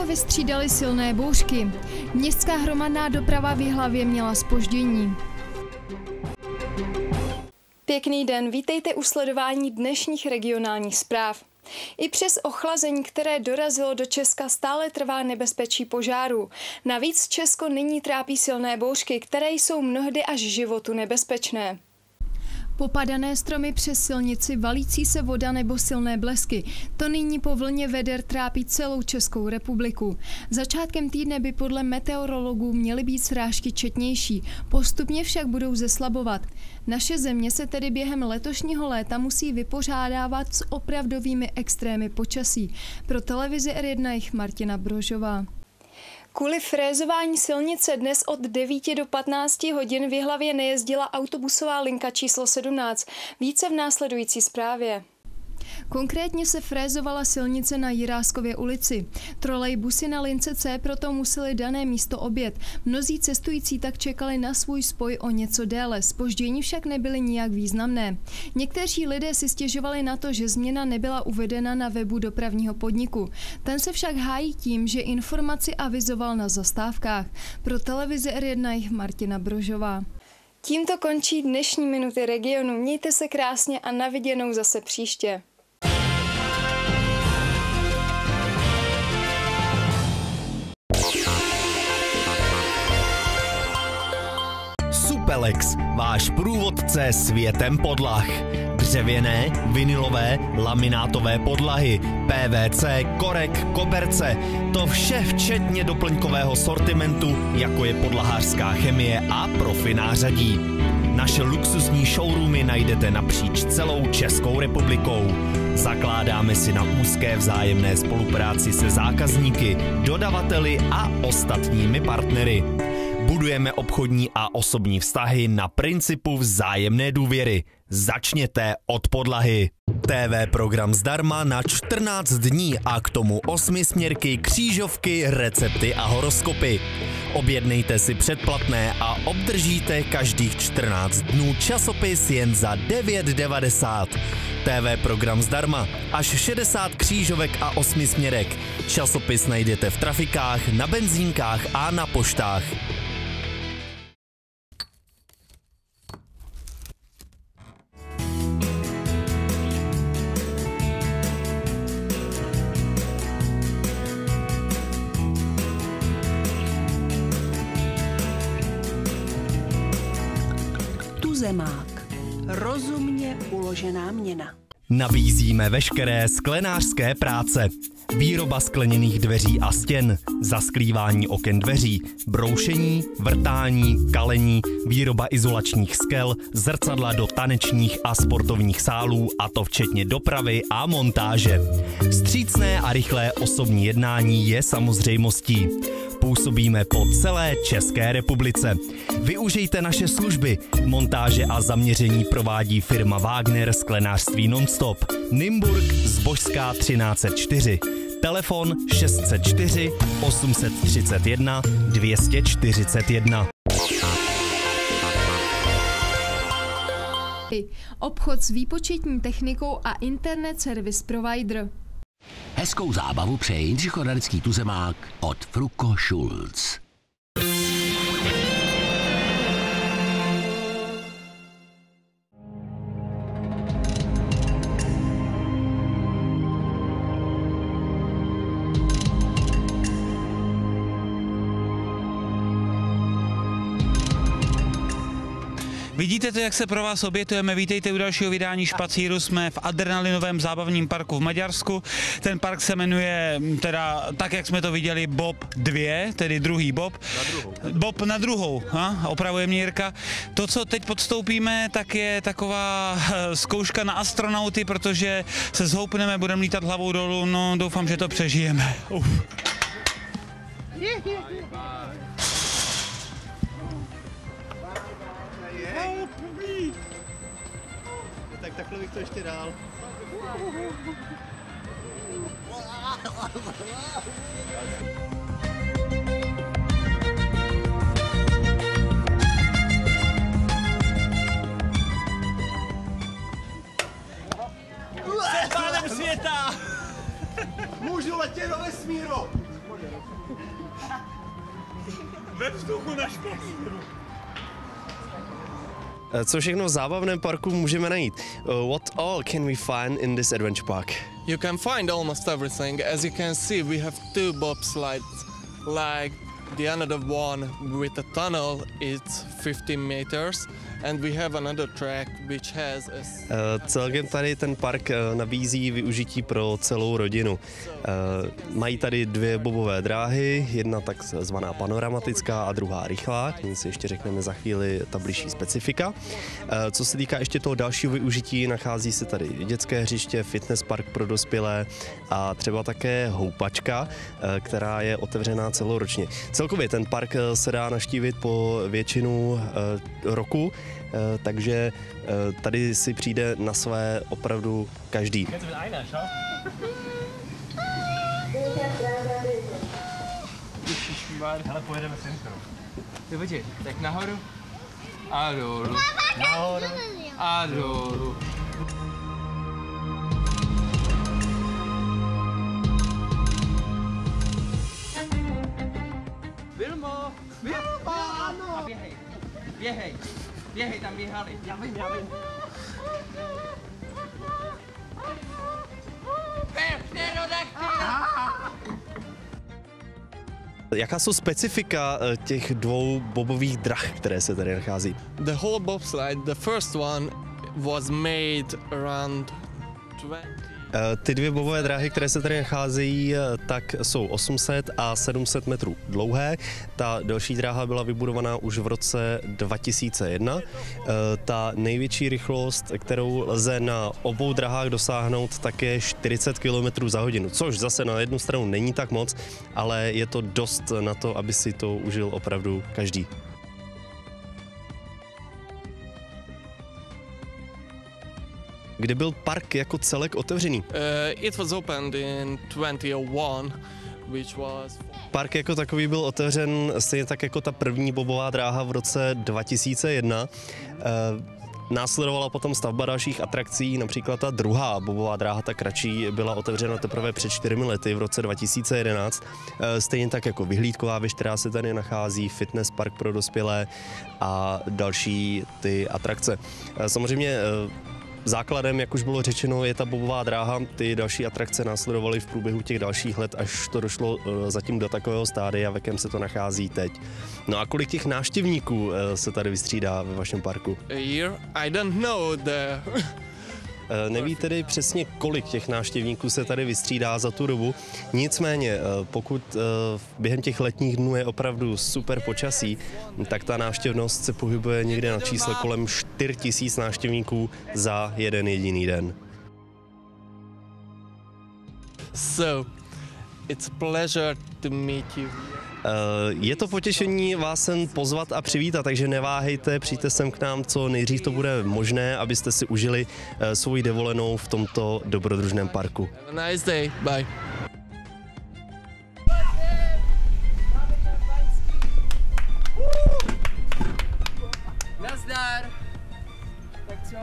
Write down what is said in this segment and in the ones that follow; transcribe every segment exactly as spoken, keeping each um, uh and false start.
Ticho vystřídaly silné bouřky. Městská hromadná doprava v Jihlavě měla zpoždění. Pěkný den, vítejte u sledování dnešních regionálních zpráv. I přes ochlazení, které dorazilo do Česka, stále trvá nebezpečí požárů. Navíc Česko nyní trápí silné bouřky, které jsou mnohdy až životu nebezpečné. Popadané stromy přes silnici, valící se voda nebo silné blesky. To nyní po vlně veder trápí celou Českou republiku. Začátkem týdne by podle meteorologů měly být srážky četnější, postupně však budou zeslabovat. Naše země se tedy během letošního léta musí vypořádávat s opravdovými extrémy počasí. Pro televizi R jedna jich Martina Brožová. Kvůli frézování silnice dnes od devíti do patnácti hodin v Jihlavě nejezdila autobusová linka číslo sedmnáct. Více v následující zprávě. Konkrétně se frézovala silnice na Jiráskově ulici. Trolejbusy na lince C proto museli dané místo objet. Mnozí cestující tak čekali na svůj spoj o něco déle. Zpoždění však nebyly nijak významné. Někteří lidé si stěžovali na to, že změna nebyla uvedena na webu dopravního podniku. Ten se však hájí tím, že informaci avizoval na zastávkách. Pro televizi R jedna jich Martina Brožová. Tímto končí dnešní Minuty regionu. Mějte se krásně a na viděnou zase příště. Supelex, váš průvodce světem podlah. Dřevěné, vinylové, laminátové podlahy, P V C, korek, koberce. To vše včetně doplňkového sortimentu, jako je podlahářská chemie a profi nářadí. Naše luxusní showroomy najdete napříč celou Českou republikou. Zakládáme si na úzké vzájemné spolupráci se zákazníky, dodavateli a ostatními partnery. Budujeme obchodní a osobní vztahy na principu vzájemné důvěry. Začněte od podlahy. T V program zdarma na čtrnáct dní a k tomu osmi směrky, křížovky, recepty a horoskopy. Objednejte si předplatné a obdržíte každých čtrnáct dnů časopis jen za devět devadesát. T V program zdarma, až šedesát křížovek a osmi směrek. Časopis najdete v trafikách, na benzínkách a na poštách. Tuzemák. Rozumně uložená měna. Nabízíme veškeré sklenářské práce. Výroba skleněných dveří a stěn, zasklívání oken dveří, broušení, vrtání, kalení, výroba izolačních skel, zrcadla do tanečních a sportovních sálů, a to včetně dopravy a montáže. Vstřícné a rychlé osobní jednání je samozřejmostí. Působíme po celé České republice. Využijte naše služby. Montáže a zaměření provádí firma Wagner Sklenářství Nonstop. Nymburk, Zbožská třináct set čtyři. Telefon šest set čtyři osm set třicet jedna dvě stě čtyřicet jedna. Obchod s výpočetní technikou a internet service provider. Hezkou zábavu přeje Jindřich Oralický tuzemák od Fruko Schulz. Vidíte to, jak se pro vás obětujeme. Vítejte u dalšího vydání Špacíru. Jsme v adrenalinovém zábavním parku v Maďarsku. Ten park se jmenuje, teda tak, jak jsme to viděli, Bob dva, tedy druhý Bob. Na druhou. Bob na druhou, ha? Opravuje mě Jirka. To, co teď podstoupíme, tak je taková zkouška na astronauty, protože se zhoupneme, budeme lítat hlavou dolů. No, doufám, že to přežijeme. Uf. Tak takhle bych to ještě dál. Jsem pánem světa! Můžu letět do vesmíru! vzduchu na špatný. Co všechno v zábavném parku můžeme najít? Uh, what all can we find in this adventure park? You can find almost everything. As you can see, we have two bobslides, like the another one with a tunnel, it's fifteen meters, and we have another track which has a... Uh, celkem tady ten park uh, nabízí využití pro celou rodinu. Uh, mají tady dvě bobové dráhy, jedna takzvaná panoramatická a druhá rychlá, k ní si ještě řekneme za chvíli ta bližší specifika. Uh, co se týká ještě toho dalšího využití, nachází se tady dětské hřiště, fitness park pro dospělé a třeba také houpačka, uh, která je otevřená celoročně. Celkově ten park uh, se dá navštívit po většinu uh, roku, Uh, takže uh, tady si přijde na své opravdu každý. Hele, pojedeme synchro. Ty počkej, tak nahoru a dolů. Nahoru a dolů. Vilmo! Vilmo! A běhej, běhej. Běhej, tam běhali. Já vím, já vím. Jaká jsou specifika těch dvou bobových drah, které se tady nachází? The whole bobsled, the first one was made around twenty. Ty dvě bobové dráhy, které se tady nacházejí, tak jsou osm set a sedm set metrů dlouhé. Ta další dráha byla vybudovaná už v roce dva tisíce jedna. Ta největší rychlost, kterou lze na obou drahách dosáhnout, tak je čtyřicet kilometrů za hodinu, což zase na jednu stranu není tak moc, ale je to dost na to, aby si to užil opravdu každý. Kdy byl park jako celek otevřený? Uh, it was opened in twenty oh one, which was... Park jako takový byl otevřen stejně tak jako ta první bobová dráha v roce dva tisíce jedna. Uh, Následovala potom stavba dalších atrakcí, například ta druhá bobová dráha, ta kratší, byla otevřena teprve před čtyřmi lety v roce dva tisíce jedenáct. Stejně tak jako vyhlídková věž, která se tady nachází, fitness park pro dospělé a další ty atrakce. Samozřejmě základem, jak už bylo řečeno, je ta bobová dráha. Ty další atrakce následovaly v průběhu těch dalších let, až to došlo zatím do takového stádia, v jakém se to nachází teď. No a kolik těch návštěvníků se tady vystřídá ve vašem parku? A year? I don't know the... Neví tedy přesně, kolik těch návštěvníků se tady vystřídá za tu dobu. Nicméně, pokud během těch letních dnů je opravdu super počasí, tak ta návštěvnost se pohybuje někde na čísle kolem čtyři tisíce návštěvníků za jeden jediný den. So, it's a pleasure to meet you. Je to potěšení vás sem pozvat a přivítat, takže neváhejte, přijďte sem k nám, co nejdřív to bude možné, abyste si užili svoji dovolenou v tomto dobrodružném parku. Have a nice day, bye. Nazdar! Tak co?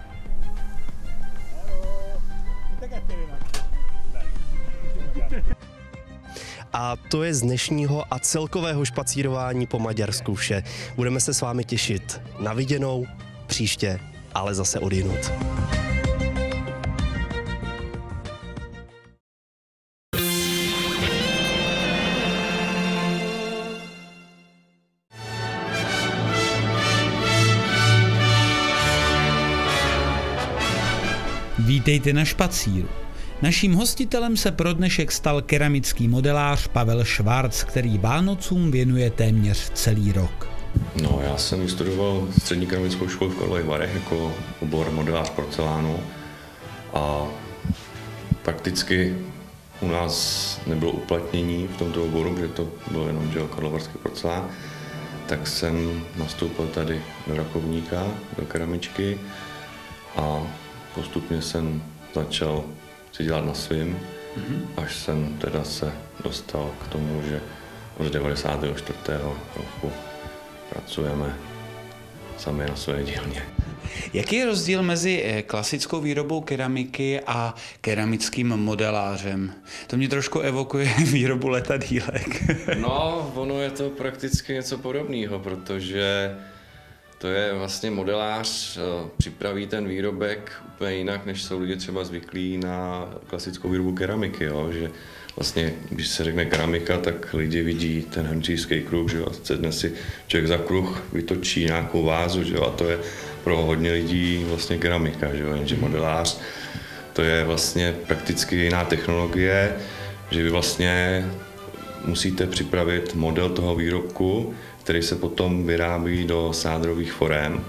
A to je z dnešního a celkového špacírování po Maďarsku vše. Budeme se s vámi těšit na viděnou příště, ale zase odjinud. Vítejte na špacíru. Naším hostitelem se pro dnešek stal keramický modelář Pavel Švarc, který Vánocům věnuje téměř celý rok. No, já jsem vystudoval střední keramickou školu v Karlových Varech jako obor modelář porcelánu a prakticky u nás nebylo uplatnění v tomto oboru, protože to byl jenom děl karlovarský porcelán, tak jsem nastoupil tady do Rakovníka, do keramičky a postupně jsem začal si dělat na svým, mm-hmm. až jsem teda se dostal k tomu, že od devadesátého čtvrtého roku pracujeme sami na své dílně. Jaký je rozdíl mezi klasickou výrobou keramiky a keramickým modelářem? To mě trošku evokuje výrobu letadýlek. No, ono je to prakticky něco podobného, protože to je vlastně modelář, připraví ten výrobek úplně jinak, než jsou lidi třeba zvyklí na klasickou výrobu keramiky, jo? Že vlastně, když se řekne keramika, tak lidi vidí ten hrnčířský kruh, že jo? A sedne si člověk za kruh, vytočí nějakou vázu, že jo? A to je pro hodně lidí vlastně keramika, že jo? Jenže modelář, to je vlastně prakticky jiná technologie, že vy vlastně musíte připravit model toho výrobku, který se potom vyrábí do sádrových forem.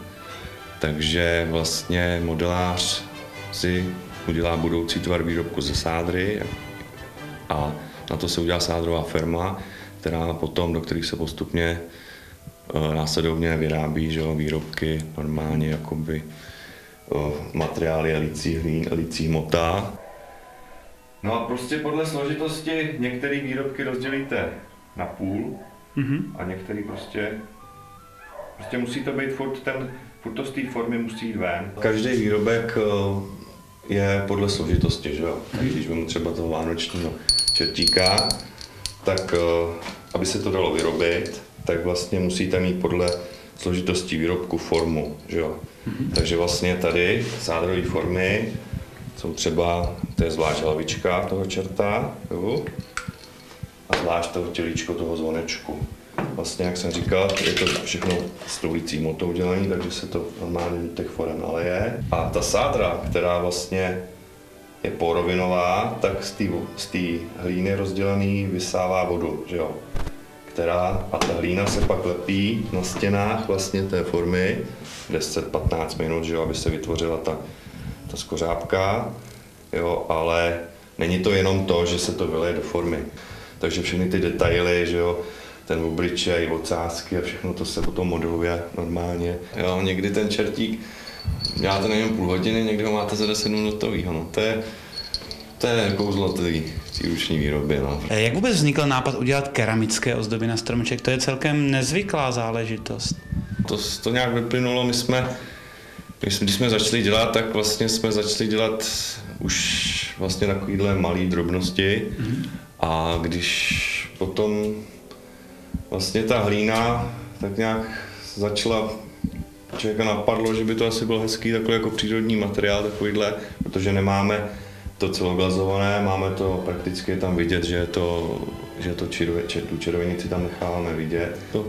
Takže vlastně modelář si udělá budoucí tvar výrobku ze sádry a na to se udělá sádrová firma, která potom, do kterých se postupně následovně vyrábí, že jo, výrobky normálně jakoby materiály licí hlín, licí hmota. No a prostě podle složitosti některé výrobky rozdělíte na půl, mm-hmm. a některý prostě, prostě musí to být furt, ten, furt to z té formy musí jít ven. Každý výrobek je podle složitosti, že jo? Mm-hmm. Když vezmu třeba toho vánočního čertíka, tak aby se to dalo vyrobit, tak vlastně musíte mít podle složitosti výrobku formu, že jo? Mm-hmm. Takže vlastně tady sádrové formy jsou třeba, to je zvlášť hlavička toho čerta, jo? A zvlášť to tělíčko toho zvonečku. Vlastně, jak jsem říkal, je to všechno s tou licí hmotou udělané, takže se to normálně do těch forem naleje. A ta sádra, která vlastně je porovinová, tak z té hlíny rozdělený vysává vodu, že jo? Která, a ta hlína se pak lepí na stěnách vlastně té formy deset patnáct minut, že jo, aby se vytvořila ta, ta skořápka, jo, ale není to jenom to, že se to vyleje do formy. Takže všechny ty detaily, že jo, ten obličej, ocásky a všechno to se potom modeluje normálně. Jo, někdy ten čertík děláte na něm půl hodiny, někdy ho máte za deset minutovýho, no. To je, to je kouzlo té ruční výroby, no. Jak vůbec vznikl nápad udělat keramické ozdoby na stromeček? To je celkem nezvyklá záležitost. To, to nějak vyplynulo, my jsme, když jsme začali dělat, tak vlastně jsme začali dělat už vlastně takovýhle malý drobnosti. Mm-hmm. A když potom vlastně ta hlína tak nějak začala, člověka napadlo, že by to asi bylo hezký takový jako přírodní materiál, takovýhle, protože nemáme to celoglazované, máme to prakticky tam vidět, že je to, že je to červe, tu červenici tam necháváme vidět. To,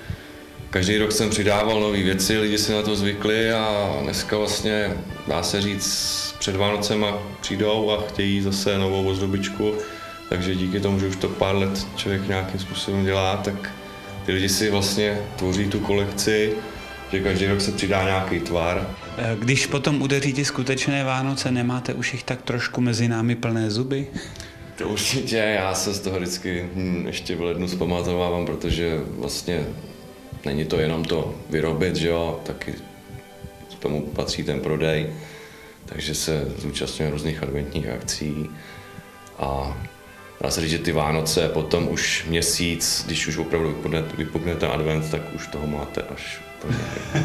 každý rok jsem přidával nové věci, lidi si na to zvykli a dneska vlastně, dá se říct, před Vánocema přijdou a chtějí zase novou ozdobičku. Takže díky tomu, že už to pár let člověk nějakým způsobem dělá, tak ty lidi si vlastně tvoří tu kolekci, že každý rok se přidá nějaký tvar. Když potom udeří ty skutečné Vánoce, nemáte už jich tak trošku mezi námi plné zuby? To určitě, já se z toho vždycky hm, ještě v lednu zpamatovávám, protože vlastně není to jenom to vyrobit, že jo, taky k tomu patří ten prodej, takže se zúčastňuje různých adventních akcí a dá se říct, že ty Vánoce potom už měsíc, když už opravdu vypukne, vypukne ten advent, tak už toho máte až plně.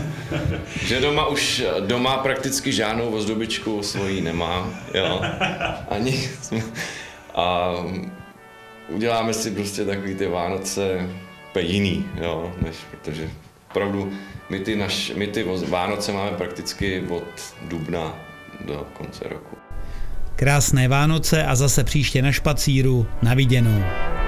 Že doma už, doma prakticky žádnou ozdobičku svojí nemám, jo, ani a uděláme si prostě takový ty Vánoce úplně jiný, jo, než, protože opravdu my ty, naš, my ty Vánoce máme prakticky od dubna do konce roku. Krásné Vánoce a zase příště na špacíru. Na viděnou.